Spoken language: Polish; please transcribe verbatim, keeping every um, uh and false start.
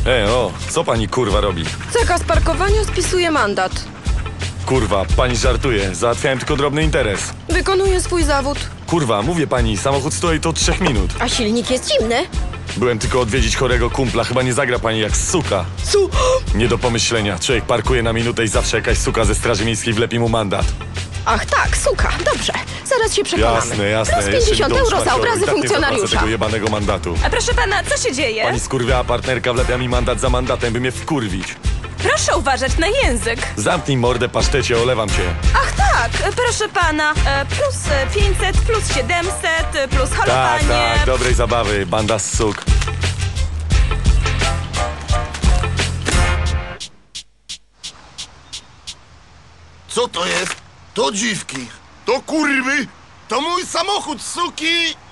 E, o, co pani kurwa robi? Zakaz parkowania spisuje mandat. Kurwa, pani żartuje. Załatwiałem tylko drobny interes. Wykonuję swój zawód. Kurwa, mówię pani, samochód stoi to od trzech minut. A silnik jest zimny. Byłem tylko odwiedzić chorego kumpla. Chyba nie zagra pani jak suka. Su... Nie do pomyślenia. Człowiek parkuje na minutę i zawsze jakaś suka ze straży miejskiej wlepi mu mandat. Ach tak, suka, dobrze. Zaraz się przekonamy. Jasne, jasne. Plus Jeszcze mi pięćdziesiąt dom euro za szmaciory. obrazy I tak nie zapłacę funkcjonariusza. tego jebanego mandatu. A proszę pana, co się dzieje? Pani skurwiała partnerka wlepia mi mandat za mandatem, by mnie wkurwić. Proszę uważać na język. Zamknij mordę, pasztecie, olewam cię. Ach tak, proszę pana, e, plus e, pięćset, plus siedemset, e, plus Tak, holowanie. tak, dobrej zabawy, banda z suk. Co to jest? To dziwki. To kurwy. To mój samochód, suki.